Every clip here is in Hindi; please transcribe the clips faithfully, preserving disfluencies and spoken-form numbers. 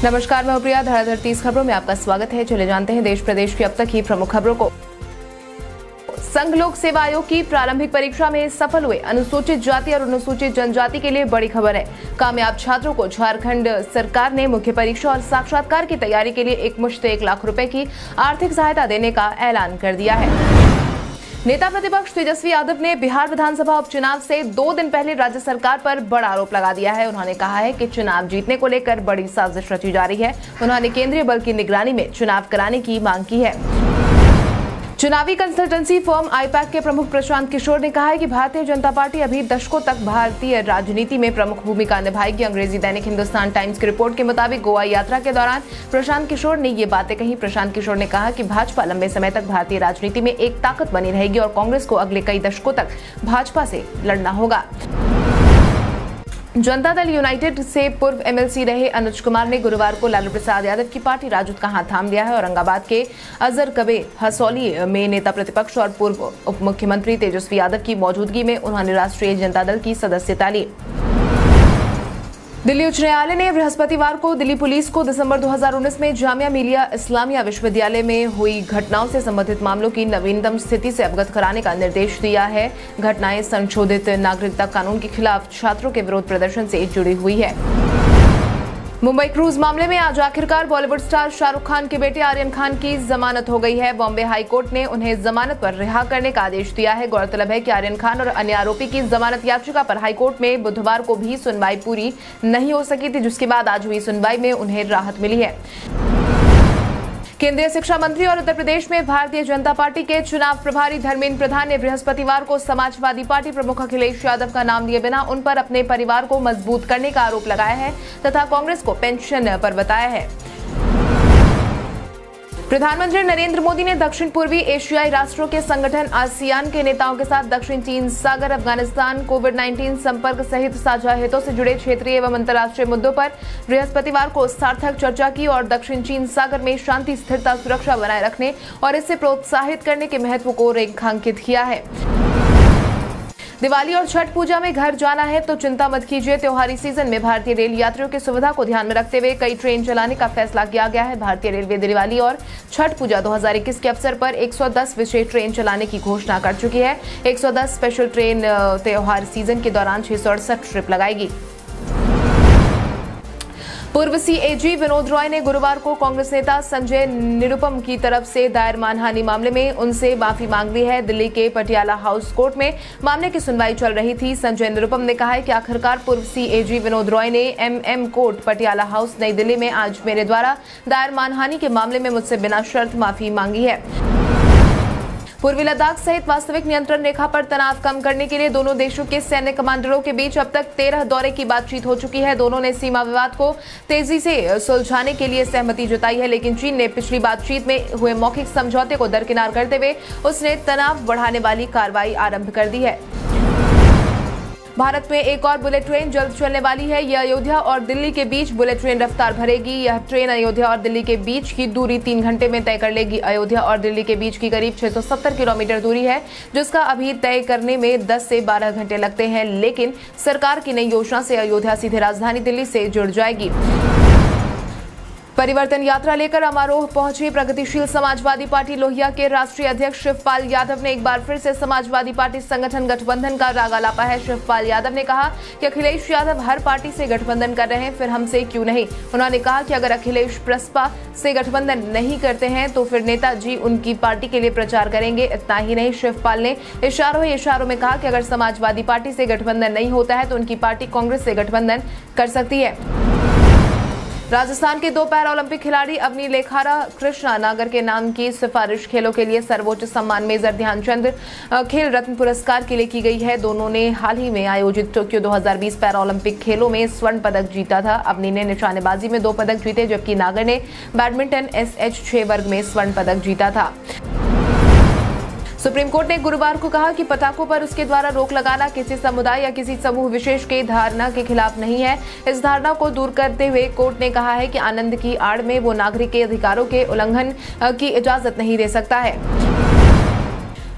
नमस्कार, मैं प्रिया। धराधर तीस खबरों में आपका स्वागत है। चले जानते हैं देश प्रदेश की अब तक की प्रमुख खबरों को। संघ लोक सेवा आयोग की प्रारंभिक परीक्षा में सफल हुए अनुसूचित जाति और अनुसूचित जनजाति के लिए बड़ी खबर है। कामयाब छात्रों को झारखंड सरकार ने मुख्य परीक्षा और साक्षात्कार की तैयारी के लिए एक मुश्त एक लाख रुपए की आर्थिक सहायता देने का ऐलान कर दिया है। नेता प्रतिपक्ष तेजस्वी यादव ने बिहार विधानसभा उपचुनाव से दो दिन पहले राज्य सरकार पर बड़ा आरोप लगा दिया है। उन्होंने कहा है कि चुनाव जीतने को लेकर बड़ी साजिश रची जा रही है। उन्होंने केंद्रीय बल की निगरानी में चुनाव कराने की मांग की है। चुनावी कंसल्टेंसी फर्म आईपैक के प्रमुख प्रशांत किशोर ने कहा है कि भारतीय जनता पार्टी अभी दशकों तक भारतीय राजनीति में प्रमुख भूमिका निभाएगी। अंग्रेजी दैनिक हिंदुस्तान टाइम्स की रिपोर्ट के मुताबिक गोवा यात्रा के दौरान प्रशांत किशोर ने ये बातें कही। प्रशांत किशोर ने कहा कि भाजपा लंबे समय तक भारतीय राजनीति में एक ताकत बनी रहेगी और कांग्रेस को अगले कई दशकों तक भाजपा से लड़ना होगा। जनता दल यूनाइटेड से पूर्व एमएलसी रहे अनुज कुमार ने गुरुवार को लालू प्रसाद यादव की पार्टी राजद का हाथ थाम लिया है। औरंगाबाद के अजर कबे हसौली में नेता प्रतिपक्ष और पूर्व उप मुख्यमंत्री तेजस्वी यादव की मौजूदगी में उन्होंने राष्ट्रीय जनता दल की सदस्यता ली। दिल्ली उच्च न्यायालय ने बृहस्पतिवार को दिल्ली पुलिस को दिसंबर दो हज़ार उन्नीस में जामिया मिलिया इस्लामिया विश्वविद्यालय में हुई घटनाओं से संबंधित मामलों की नवीनतम स्थिति से अवगत कराने का निर्देश दिया है। घटनाएं संशोधित नागरिकता कानून के खिलाफ छात्रों के विरोध प्रदर्शन से जुड़ी हुई है। मुंबई क्रूज मामले में आज आखिरकार बॉलीवुड स्टार शाहरुख खान के बेटे आर्यन खान की जमानत हो गई है। बॉम्बे हाई कोर्ट ने उन्हें जमानत पर रिहा करने का आदेश दिया है। गौरतलब है कि आर्यन खान और अन्य आरोपी की जमानत याचिका पर हाई कोर्ट में बुधवार को भी सुनवाई पूरी नहीं हो सकी थी, जिसके बाद आज हुई सुनवाई में उन्हें राहत मिली है। केंद्रीय शिक्षा मंत्री और उत्तर प्रदेश में भारतीय जनता पार्टी के चुनाव प्रभारी धर्मेंद्र प्रधान ने बृहस्पतिवार को समाजवादी पार्टी प्रमुख अखिलेश यादव का नाम लिए बिना उन पर अपने परिवार को मजबूत करने का आरोप लगाया है तथा कांग्रेस को पेंशन पर बताया है। प्रधानमंत्री नरेंद्र मोदी ने दक्षिण पूर्वी एशियाई राष्ट्रों के संगठन आसियान के नेताओं के साथ दक्षिण चीन सागर, अफगानिस्तान, कोविड उन्नीस संपर्क सहित साझा हितों से जुड़े क्षेत्रीय एवं अंतर्राष्ट्रीय मुद्दों पर बृहस्पतिवार को सार्थक चर्चा की और दक्षिण चीन सागर में शांति, स्थिरता, सुरक्षा बनाए रखने और इसे प्रोत्साहित करने के महत्व को रेखांकित किया है। दिवाली और छठ पूजा में घर जाना है तो चिंता मत कीजिए। त्योहारी सीजन में भारतीय रेल यात्रियों की सुविधा को ध्यान में रखते हुए कई ट्रेन चलाने का फैसला किया गया है। भारतीय रेलवे दिवाली और छठ पूजा दो हज़ार इक्कीस के अवसर पर एक सौ दस विशेष ट्रेन चलाने की घोषणा कर चुकी है। एक सौ दस स्पेशल ट्रेन त्योहार सीजन के दौरान छह सौ अड़सठ ट्रिप लगाएगी। पूर्व सीएजी विनोद रॉय ने गुरुवार को कांग्रेस नेता संजय निरुपम की तरफ से दायर मानहानि मामले में उनसे माफी मांग ली है। दिल्ली के पटियाला हाउस कोर्ट में मामले की सुनवाई चल रही थी। संजय निरुपम ने कहा है कि आखिरकार पूर्व सीएजी विनोद रॉय ने एमएम कोर्ट पटियाला हाउस नई दिल्ली में आज मेरे द्वारा दायर मानहानि के मामले में मुझसे बिना शर्त माफी मांगी है। पूर्वी लद्दाख सहित वास्तविक नियंत्रण रेखा पर तनाव कम करने के लिए दोनों देशों के सैन्य कमांडरों के बीच अब तक तेरह दौरे की बातचीत हो चुकी है। दोनों ने सीमा विवाद को तेजी से सुलझाने के लिए सहमति जताई है, लेकिन चीन ने पिछली बातचीत में हुए मौखिक समझौते को दरकिनार करते हुए उसने तनाव बढ़ाने वाली कार्रवाई आरंभ कर दी है। भारत में एक और बुलेट ट्रेन जल्द चलने वाली है। यह अयोध्या और दिल्ली के बीच बुलेट ट्रेन रफ्तार भरेगी। यह ट्रेन अयोध्या और दिल्ली के बीच की दूरी तीन घंटे में तय कर लेगी। अयोध्या और दिल्ली के बीच की करीब छह सौ सत्तर किलोमीटर दूरी है, जिसका अभी तय करने में दस से बारह घंटे लगते हैं, लेकिन सरकार की नई योजना से अयोध्या सीधे राजधानी दिल्ली से जुड़ जाएगी। परिवर्तन यात्रा लेकर अमारोह पहुंची प्रगतिशील समाजवादी पार्टी लोहिया के राष्ट्रीय अध्यक्ष शिवपाल यादव ने एक बार फिर से समाजवादी पार्टी संगठन गठबंधन का राग आलापा है। शिवपाल यादव ने कहा कि अखिलेश यादव हर पार्टी से गठबंधन कर रहे हैं, फिर हमसे क्यों नहीं। उन्होंने कहा कि अगर अखिलेश प्रसपा से गठबंधन नहीं करते हैं तो फिर नेताजी उनकी पार्टी के लिए प्रचार करेंगे। इतना ही नहीं, शिवपाल ने इशारों ही इशारों में कहा कि अगर समाजवादी पार्टी से गठबंधन नहीं होता है तो उनकी पार्टी कांग्रेस से गठबंधन कर सकती है। राजस्थान के दो पैरा ओलंपिक खिलाड़ी अवनी लेखारा कृष्णा नागर के नाम की सिफारिश खेलों के लिए सर्वोच्च सम्मान मेजर ध्यानचंद खेल रत्न पुरस्कार के लिए की गई है। दोनों ने हाल ही में आयोजित टोक्यो दो हज़ार बीस पैरा ओलंपिक खेलों में स्वर्ण पदक जीता था। अवनी ने निशानेबाजी में दो पदक जीते, जबकि नागर ने बैडमिंटन एस एच छह वर्ग में स्वर्ण पदक जीता था। सुप्रीम कोर्ट ने गुरुवार को कहा कि पटाखों पर उसके द्वारा रोक लगाना किसी समुदाय या किसी समूह विशेष के धारणा के खिलाफ नहीं है। इस धारणा को दूर करते हुए कोर्ट ने कहा है कि आनंद की आड़ में वो नागरिक के अधिकारों के उल्लंघन की इजाजत नहीं दे सकता है।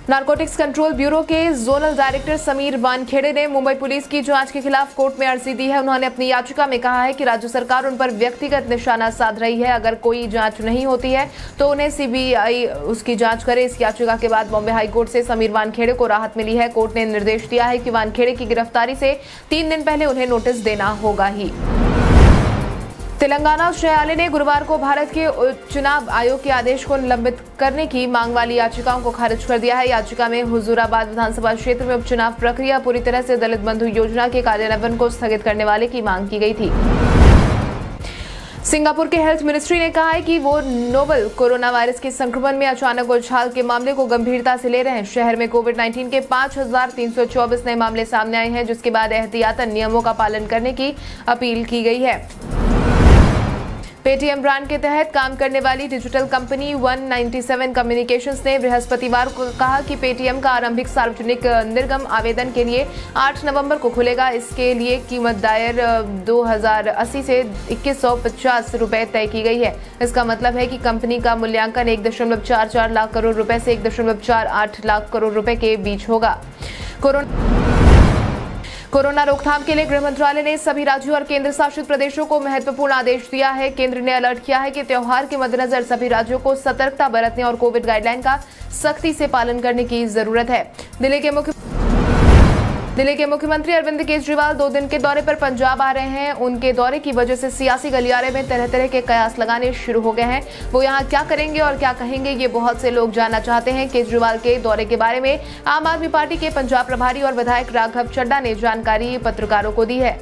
नारकोटिक्स कंट्रोल ब्यूरो के जोनल डायरेक्टर समीर वानखेड़े ने मुंबई पुलिस की जांच के खिलाफ कोर्ट में अर्जी दी है। उन्होंने अपनी याचिका में कहा है कि राज्य सरकार उन पर व्यक्तिगत निशाना साध रही है। अगर कोई जांच नहीं होती है तो उन्हें सीबीआई उसकी जांच करे। इस याचिका के बाद बॉम्बे हाईकोर्ट से समीर वानखेड़े को राहत मिली है। कोर्ट ने निर्देश दिया है कि वानखेड़े की गिरफ्तारी से तीन दिन पहले उन्हें नोटिस देना होगा ही। तेलंगाना उच्च न्यायालय ने गुरुवार को भारत के चुनाव आयोग के आदेश को निलंबित करने की मांग वाली याचिकाओं को खारिज कर दिया है। याचिका में हुजूराबाद विधानसभा क्षेत्र में उपचुनाव प्रक्रिया पूरी तरह से दलित बंधु योजना के कार्यान्वयन को स्थगित करने वाले की मांग की गई थी। सिंगापुर के हेल्थ मिनिस्ट्री ने कहा है कि वो नोवल कोरोना वायरस के संक्रमण में अचानक उछाल के मामले को गंभीरता से ले रहे हैं। शहर में कोविड उन्नीस के पाँच हजार तीन सौ चौबीस नए मामले सामने आए हैं, जिसके बाद एहतियातन नियमों का पालन करने की अपील की गई है। पेटीएम ब्रांड के तहत काम करने वाली डिजिटल कंपनी एक सौ सत्तानवे कम्युनिकेशंस ने बृहस्पतिवार को कहा कि पेटीएम का आरंभिक सार्वजनिक निर्गम आवेदन के लिए आठ नवंबर को खुलेगा। इसके लिए कीमत दायर दो हजार अस्सी से इक्कीस सौ पचास रुपए तय की गई है। इसका मतलब है कि कंपनी का मूल्यांकन एक दशमलव चार चार लाख करोड़ रुपए से एक दशमलव चार आठ लाख करोड़ रुपए के बीच होगा। कोरोना कोरोना रोकथाम के लिए गृह मंत्रालय ने सभी राज्यों और केंद्र शासित प्रदेशों को महत्वपूर्ण आदेश दिया है। केंद्र ने अलर्ट किया है कि त्योहार के मद्देनजर सभी राज्यों को सतर्कता बरतने और कोविड गाइडलाइन का सख्ती से पालन करने की जरूरत है। दिल्ली के मुख्य दिल्ली के मुख्यमंत्री अरविंद केजरीवाल दो दिन के दौरे पर पंजाब आ रहे हैं। उनके दौरे की वजह से सियासी गलियारे में तरह तरह के कयास लगाने शुरू हो गए हैं। वो यहाँ क्या करेंगे और क्या कहेंगे, ये बहुत से लोग जानना चाहते हैं। केजरीवाल के दौरे के बारे में आम आदमी पार्टी के पंजाब प्रभारी और विधायक राघव चड्ढा ने जानकारी पत्रकारों को दी है।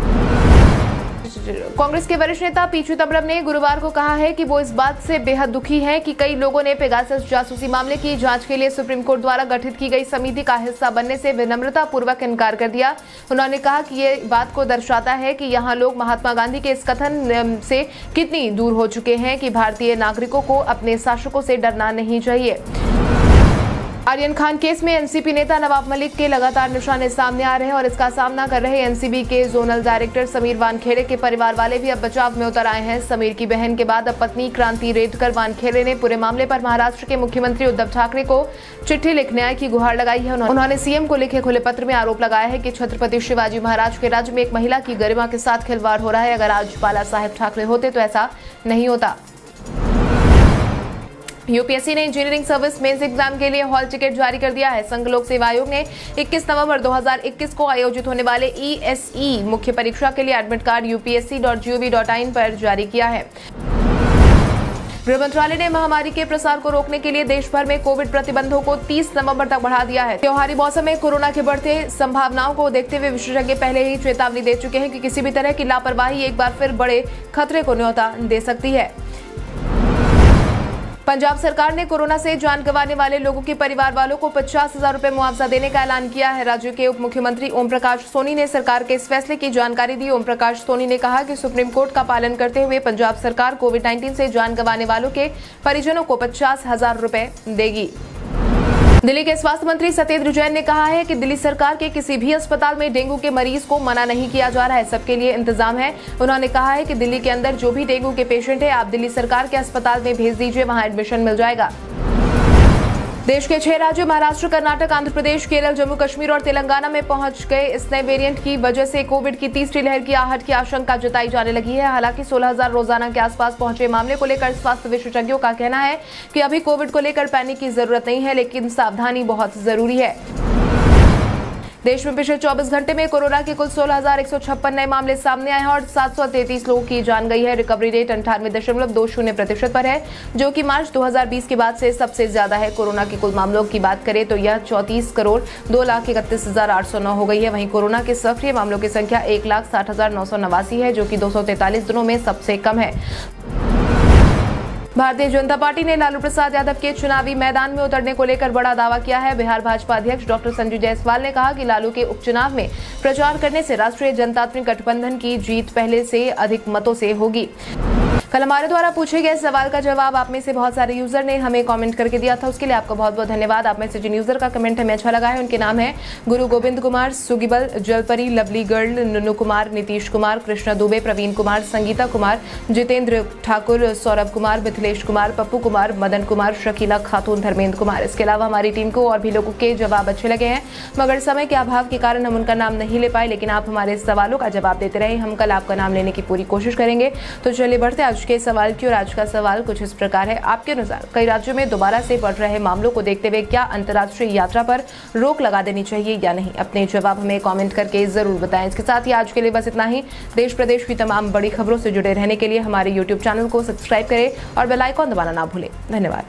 कांग्रेस के वरिष्ठ नेता पी चिदंबरम ने गुरुवार को कहा है कि वो इस बात से बेहद दुखी हैं कि कई लोगों ने पेगासस जासूसी मामले की जांच के लिए सुप्रीम कोर्ट द्वारा गठित की गई समिति का हिस्सा बनने से विनम्रता पूर्वक इनकार कर दिया। उन्होंने कहा कि ये बात को दर्शाता है कि यहाँ लोग महात्मा गांधी के इस कथन से कितनी दूर हो चुके हैं कि भारतीय नागरिकों को अपने शासकों से डरना नहीं चाहिए। आर्यन खान केस में एनसीपी नेता नवाब मलिक के लगातार निशाने सामने आ रहे हैं और इसका सामना कर रहे एनसीबी के जोनल डायरेक्टर समीर वानखेड़े के परिवार वाले भी अब बचाव में उतर आए हैं। समीर की बहन के बाद अब पत्नी क्रांति रेडकर वानखेड़े ने पूरे मामले पर महाराष्ट्र के मुख्यमंत्री उद्धव ठाकरे को चिट्ठी लिखने की गुहार लगाई है। उन्होंने सीएम को लिखे खुले पत्र में आरोप लगाया है कि छत्रपति शिवाजी महाराज के राज्य में एक महिला की गरिमा के साथ खिलवाड़ हो रहा है। अगर आज बाला साहेब ठाकरे होते तो ऐसा नहीं होता। यूपीएससी ने इंजीनियरिंग सर्विस मेंस एग्जाम के लिए हॉल टिकट जारी कर दिया है। संघ लोक सेवा आयोग ने इक्कीस नवंबर दो हज़ार इक्कीस को आयोजित होने वाले ईएसई मुख्य परीक्षा के लिए admit card U P S C dot G O V dot in पर जारी किया है। गृह मंत्रालय ने महामारी के प्रसार को रोकने के लिए देश भर में कोविड प्रतिबंधों को तीस नवंबर तक बढ़ा दिया है। त्योहारी मौसम में कोरोना के बढ़ते संभावनाओं को देखते हुए विशेषज्ञ पहले ही चेतावनी दे चुके हैं कि किसी भी तरह की लापरवाही एक बार फिर बड़े खतरे को न्योता दे सकती है। पंजाब सरकार ने कोरोना से जान गंवाने वाले लोगों के परिवार वालों को पचास हजार रुपए मुआवजा देने का ऐलान किया है। राज्य के उप मुख्यमंत्री ओम प्रकाश सोनी ने सरकार के इस फैसले की जानकारी दी। ओम प्रकाश सोनी ने कहा कि सुप्रीम कोर्ट का पालन करते हुए पंजाब सरकार कोविड उन्नीस से जान गंवाने वालों के परिजनों को पचास हजार रुपए देगी। दिल्ली के स्वास्थ्य मंत्री सत्येंद्र जैन ने कहा है कि दिल्ली सरकार के किसी भी अस्पताल में डेंगू के मरीज को मना नहीं किया जा रहा है, सबके लिए इंतजाम है। उन्होंने कहा है कि दिल्ली के अंदर जो भी डेंगू के पेशेंट है आप दिल्ली सरकार के अस्पताल में भेज दीजिए, वहां एडमिशन मिल जाएगा। देश के छह राज्यों महाराष्ट्र, कर्नाटक, आंध्र प्रदेश, केरल, जम्मू कश्मीर और तेलंगाना में पहुंच गए इस नए वेरिएंट की वजह से कोविड की तीसरी लहर की आहट की आशंका जताई जाने लगी है। हालांकि सोलह हजार रोजाना के आसपास पहुंचे मामले को लेकर स्वास्थ्य विशेषज्ञों का कहना है कि अभी कोविड को लेकर पैनिक की जरूरत नहीं है, लेकिन सावधानी बहुत जरूरी है। देश में पिछले चौबीस घंटे में कोरोना के कुल सोलह हजार एक सौ छप्पन नए मामले सामने आए हैं और सात सौ तैंतीस लोगों की जान गई है। रिकवरी रेट अंठानवे दशमलव दो शून्य प्रतिशत पर है, जो कि मार्च दो हज़ार बीस के बाद से सबसे ज्यादा है। कोरोना के कुल मामलों की बात करें तो यह चौंतीस करोड़ दो लाख इकतीस हजार आठ सौ नौ हो गई है। वहीं कोरोना के सक्रिय मामलों की संख्या एक लाख साठ हजार नौ सौ नवासी है, जो कि दो सौ तैंतालीस दिनों में सबसे कम है। भारतीय जनता पार्टी ने लालू प्रसाद यादव के चुनावी मैदान में उतरने को लेकर बड़ा दावा किया है। बिहार भाजपा अध्यक्ष डॉक्टर संजय जायसवाल ने कहा कि लालू के उपचुनाव में प्रचार करने से राष्ट्रीय जनतांत्रिक गठबंधन की जीत पहले से अधिक मतों से होगी। कल हमारे द्वारा पूछे गए सवाल का जवाब आप में से बहुत सारे यूजर ने हमें कमेंट करके दिया था, उसके लिए आपका बहुत बहुत धन्यवाद। आप में से जिन यूजर का कमेंट हमें अच्छा लगा है उनके नाम है गुरु गोविंद कुमार, सुगिबल, जलपरी, लवली गर्ल, नुनू कुमार, नीतीश कुमार, कृष्णा दुबे, प्रवीण कुमार, संगीता कुमार, जितेंद्र ठाकुर, सौरभ कुमार, मिथिलेश कुमार, पप्पू कुमार, मदन कुमार, शकीला खातून, धर्मेंद्र कुमार। इसके अलावा हमारी टीम को और भी लोगों के जवाब अच्छे लगे हैं, मगर समय के अभाव के कारण हम उनका नाम नहीं ले पाए, लेकिन आप हमारे सवालों का जवाब देते रहे। हम कल आपका नाम लेने की पूरी कोशिश करेंगे। तो चलिए बढ़ते आज के सवाल की। और आज का सवाल कुछ इस प्रकार है, आपके अनुसार कई राज्यों में दोबारा से बढ़ रहे मामलों को देखते हुए क्या अंतर्राष्ट्रीय यात्रा पर रोक लगा देनी चाहिए या नहीं? अपने जवाब हमें कमेंट करके जरूर बताएं। इसके साथ ही आज के लिए बस इतना ही। देश प्रदेश की तमाम बड़ी खबरों से जुड़े रहने के लिए हमारे यूट्यूब चैनल को सब्सक्राइब करें और बेल आइकॉन दबाना ना भूलें। धन्यवाद।